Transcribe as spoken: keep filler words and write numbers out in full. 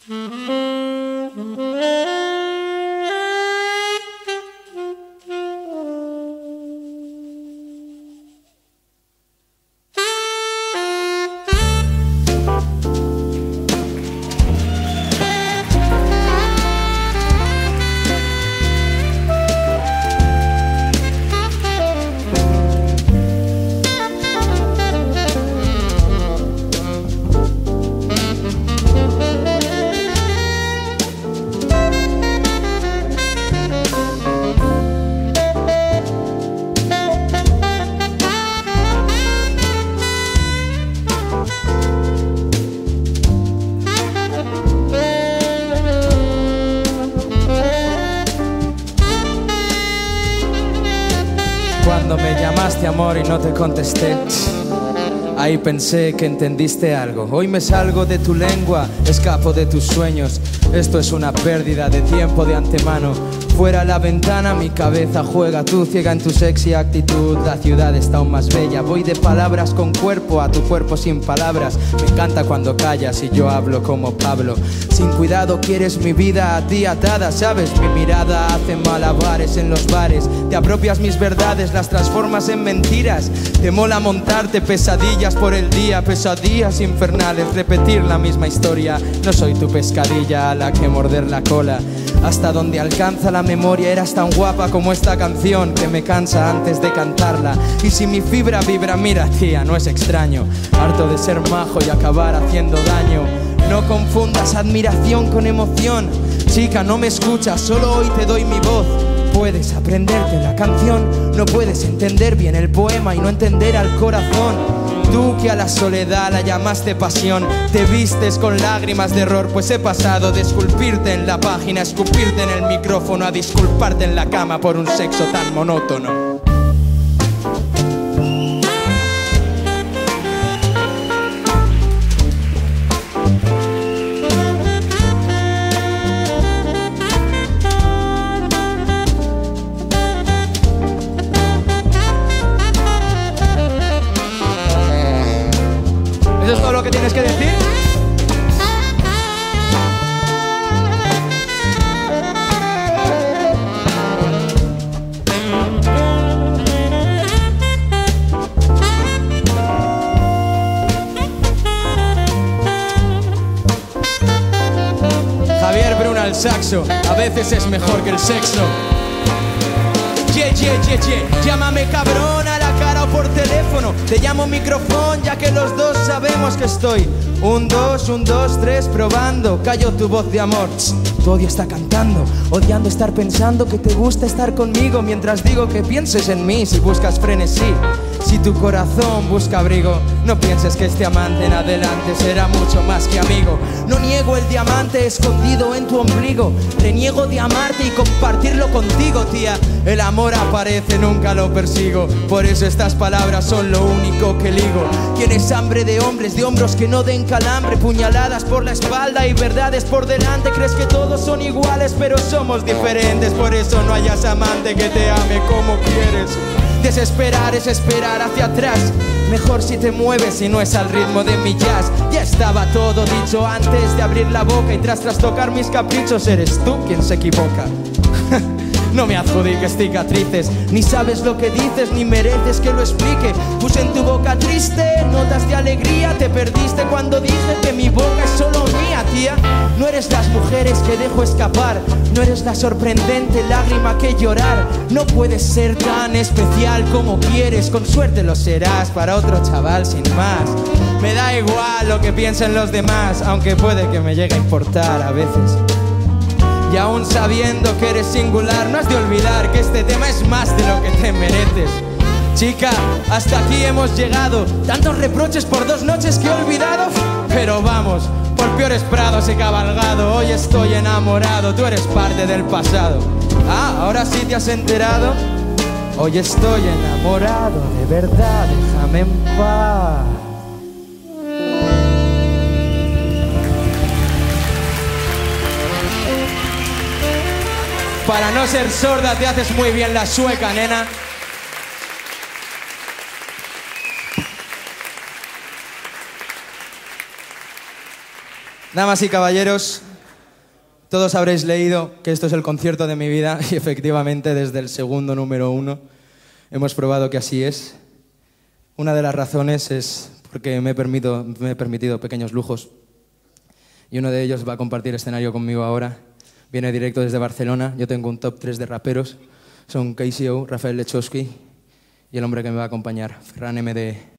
Cuando me llamaste amor y no te contesté, ahí pensé que entendiste algo. Hoy me salgo de tu lengua, escapo de tus sueños. Esto es una pérdida de tiempo de antemano. Fuera la ventana mi cabeza juega, tú ciega en tu sexy actitud. La ciudad está aún más bella. Voy de palabras con cuerpo a tu cuerpo sin palabras. Me encanta cuando callas y yo hablo como Pablo. Sin cuidado quieres mi vida a ti atada, ¿sabes? Mi mirada hace malabares en los bares. Te apropias mis verdades, las transformas en mentiras. Te mola montarte pesadillas por el día, pesadillas infernales, repetir la misma historia. No soy tu pescadilla a la que morder la cola. Hasta donde alcanza la memoria eras tan guapa como esta canción que me cansa antes de cantarla. Y si mi fibra vibra, mira tía, no es extraño. Harto de ser majo y acabar haciendo daño. No confundas admiración con emoción. Chica, no me escuchas, solo hoy te doy mi voz. Puedes aprenderte la canción, no puedes entender bien el poema y no entender al corazón. Tú que a la soledad la llamaste pasión, te vistes con lágrimas de error, pues he pasado de esculpirte en la página, a escupirte en el micrófono, a disculparte en la cama por un sexo tan monótono. ¿Eso es todo lo que tienes que decir? Javier Bruna al saxo, a veces es mejor que el sexo. Yeah, yeah, yeah, yeah. Llámame cabrón a la cara o por teléfono. Te llamo micrófono ya que los dos sabemos que estoy. Un, dos, un, dos, tres, probando. Callo tu voz de amor. Tu odio está cantando, odiando estar pensando que te gusta estar conmigo. Mientras digo que pienses en mí si buscas frenesí. Si tu corazón busca abrigo, no pienses que este amante en adelante será mucho más que amigo. No niego el diamante escondido en tu ombligo. Reniego de amarte y compartirlo contigo, tía. El amor aparece, nunca lo persigo. Por eso estas palabras son lo único que ligo. Tienes hambre de hombres, de hombros que no den calambre. Puñaladas por la espalda y verdades por delante. Crees que todos son iguales, pero somos diferentes. Por eso no hayas amante que te ame como quieres. Desesperar es esperar hacia atrás. Mejor si te mueves y no es al ritmo de mi jazz. Ya estaba todo dicho antes de abrir la boca. Y tras tras tocar mis caprichos eres tú quien se equivoca. No me adjudiques cicatrices, ni sabes lo que dices, ni mereces que lo explique. Puse en tu boca triste notas de alegría. Te perdiste cuando dije que mi boca es solo mía, tía. No eres las mujeres que dejo escapar. No eres la sorprendente lágrima que llorar. No puedes ser tan especial como quieres. Con suerte lo serás para otro chaval sin más. Me da igual lo que piensen los demás, aunque puede que me llegue a importar a veces. Y aún sabiendo que eres singular, no has de olvidar que este tema es más de lo que te mereces. Chica, hasta aquí hemos llegado. Tantos reproches por dos noches que he olvidado. Pero vamos, por peores prados he cabalgado. Hoy estoy enamorado, tú eres parte del pasado. Ah, ahora sí te has enterado. Hoy estoy enamorado, de verdad, déjame en paz. Para no ser sorda te haces muy bien la sueca, nena. Damas y caballeros, Todos habréis leído que esto es el concierto de mi vida y efectivamente desde el segundo número uno hemos probado que así es. Una de las razones es porque me he, permito, me he permitido pequeños lujos y uno de ellos va a compartir escenario conmigo ahora. Viene directo desde Barcelona. Yo tengo un top tres de raperos. Son K C O, Rafael Lechowski y el hombre que me va a acompañar, Ferran M D.